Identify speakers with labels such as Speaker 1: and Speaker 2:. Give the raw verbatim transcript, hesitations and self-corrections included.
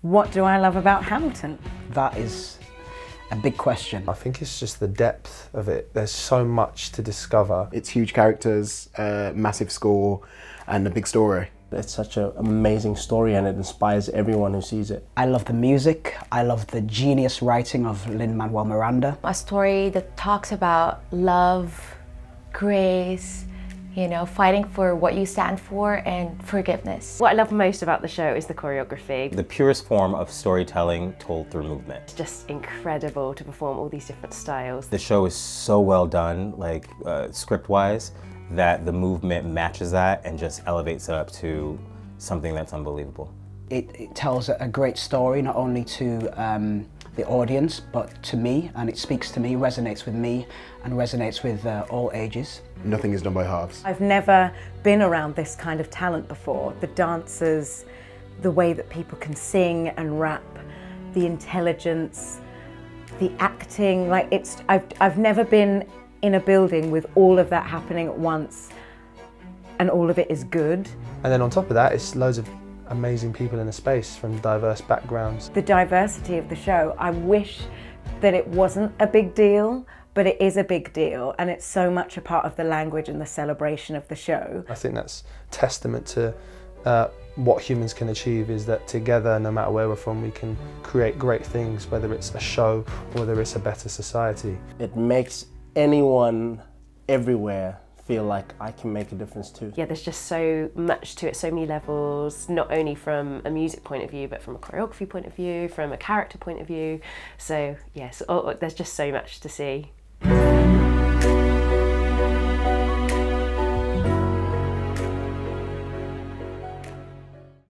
Speaker 1: What do I love about Hamilton?
Speaker 2: That is a big question.
Speaker 3: I think it's just the depth of it. There's so much to discover.
Speaker 4: It's huge characters, uh, massive score, and a big story.
Speaker 5: It's such an amazing story and it inspires everyone who sees it.
Speaker 2: I love the music. I love the genius writing of Lin-Manuel Miranda.
Speaker 6: A story that talks about love, grace, you know, fighting for what you stand for and forgiveness.
Speaker 7: What I love most about the show is the choreography.
Speaker 8: The purest form of storytelling told through movement.
Speaker 7: It's just incredible to perform all these different styles.
Speaker 8: The show is so well done, like uh, script-wise, that the movement matches that and just elevates it up to something that's unbelievable.
Speaker 2: It, it tells a great story, not only to um, the audience, but to me, and it speaks to me, resonates with me, and resonates with uh, all ages.
Speaker 4: Nothing is done by halves.
Speaker 1: I've never been around this kind of talent before. The dancers, the way that people can sing and rap, the intelligence, the acting, like it's, I've, I've never been in a building with all of that happening at once and all of it is good.
Speaker 3: And then on top of that, it's loads of amazing people in the space from diverse backgrounds.
Speaker 1: The diversity of the show, I wish that it wasn't a big deal, but it is a big deal and it's so much a part of the language and the celebration of the show.
Speaker 3: I think that's testament to uh, what humans can achieve, is that together, no matter where we're from, we can create great things, whether it's a show or whether it's a better society.
Speaker 5: It makes anyone everywhere feel like I can make a difference too.
Speaker 7: Yeah, there's just so much to it, so many levels, not only from a music point of view, but from a choreography point of view, from a character point of view. So yes, oh, there's just so much to see.